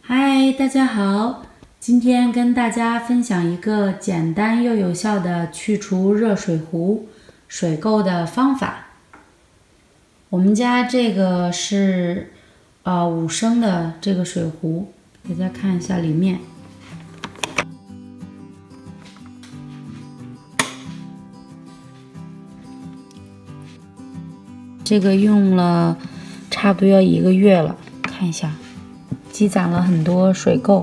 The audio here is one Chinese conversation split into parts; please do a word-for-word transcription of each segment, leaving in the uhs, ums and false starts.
嗨，大家好，今天跟大家分享一个简单又有效的去除热水壶水垢的方法。我们家这个是呃五升的这个水壶，大家看一下里面。这个用了差不多要一个月了，看一下。积攒了很多水垢。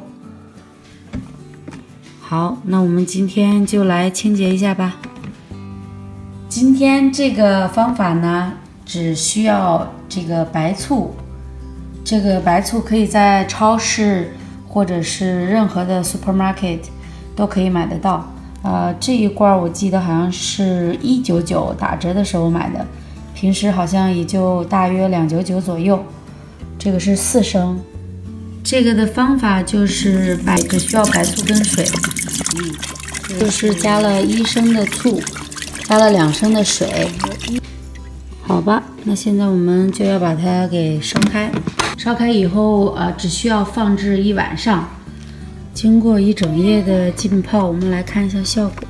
好，那我们今天就来清洁一下吧。今天这个方法呢，只需要这个白醋，这个白醋可以在超市或者是任何的 supermarket 都可以买得到。呃，这一罐我记得好像是一九九打折的时候买的，平时好像也就大约两九九左右。这个是四升。这个的方法就是白，只需要白醋跟水，嗯，就是加了一升的醋，加了两升的水。好吧，那现在我们就要把它给烧开。烧开以后，呃，只需要放置一晚上。经过一整夜的浸泡，我们来看一下效果。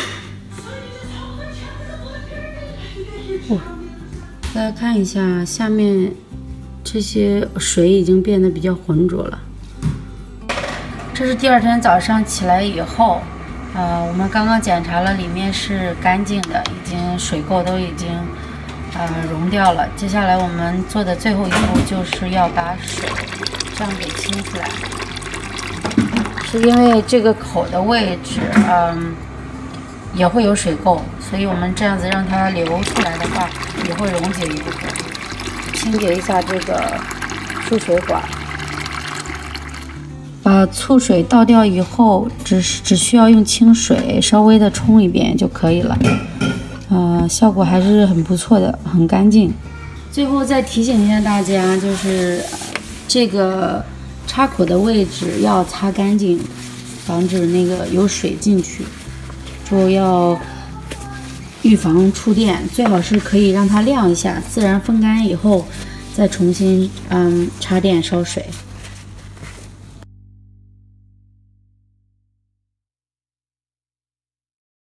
哇，大家看一下下面。这些水已经变得比较浑浊了。这是第二天早上起来以后，呃，我们刚刚检查了，里面是干净的，已经水垢都已经呃溶掉了。接下来我们做的最后一步就是要把水这样给清出来，是因为这个口的位置，嗯、呃，也会有水垢，所以我们这样子让它流出来的话，也会溶解一部分。清洁一下这个输水管，把醋水倒掉以后，只只需要用清水稍微的冲一遍就可以了。呃，效果还是很不错的，很干净。最后再提醒一下大家，就是这个插口的位置要擦干净，防止那个有水进去，就要预防触电，最好是可以让它晾一下，自然风干以后再重新嗯插电烧水。